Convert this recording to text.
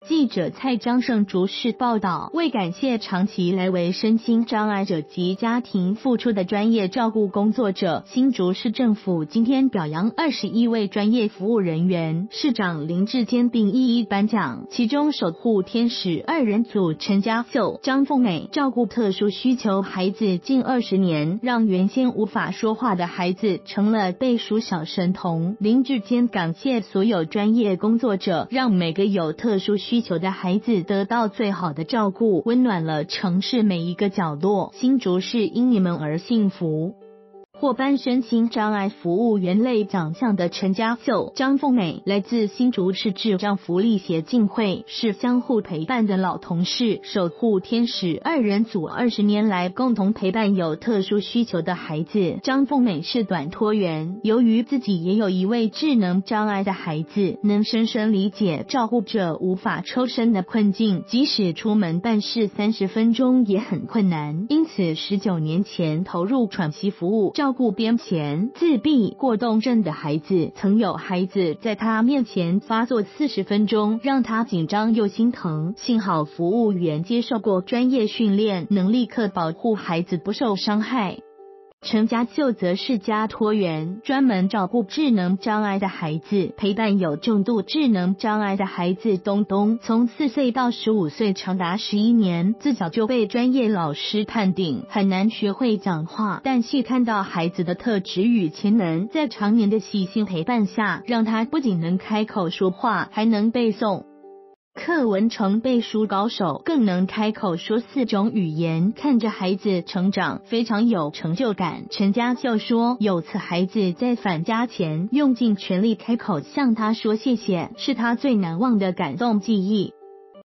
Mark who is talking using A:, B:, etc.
A: 记者蔡张胜竹市报道，为感谢长期来为身心障碍者及家庭付出的专业照顾工作者，新竹市政府今天表扬21位专业服务人员，市长林志坚并一一颁奖。其中守护天使2人组陈家秀、张凤美照顾特殊需求孩子近20年，让原先无法说话的孩子成了背书小神童。林志坚感谢所有专业工作者，让每个有特殊需求的孩子得到最好的照顾，温暖了城市每一个角落。新竹市因你们而幸福。获颁身心障碍服务员类奖项的陈家秀、张凤美来自新竹市智障福利协进会，是相互陪伴的老同事，守护天使2人组20年来共同陪伴有特殊需求的孩子。张凤美是短托员，由于自己也有一位智能障碍的孩子，能深深理解照顾者无法抽身的困境，即使出门办事30分钟也很困难，因此19年前投入喘息服务，照顾癫痫、自闭、过动症的孩子。曾有孩子在他面前发作40分钟，让他紧张又心疼，幸好服务员接受过专业训练，能立刻保护孩子不受伤害。陈家秀则是家托员，专门照顾智能障碍的孩子，陪伴有重度智能障碍的孩子东东，从4岁到15岁长达11年，自小就被专业老师判定很难学会讲话，但细看到孩子的特质与潜能，在常年的细心陪伴下，让他不仅能开口说话，还能背诵课文成背书高手，更能开口说4种语言，看着孩子成长非常有成就感。陈家秀说，有次孩子在返家前用尽全力开口向他说谢谢，是他最难忘的感动记忆。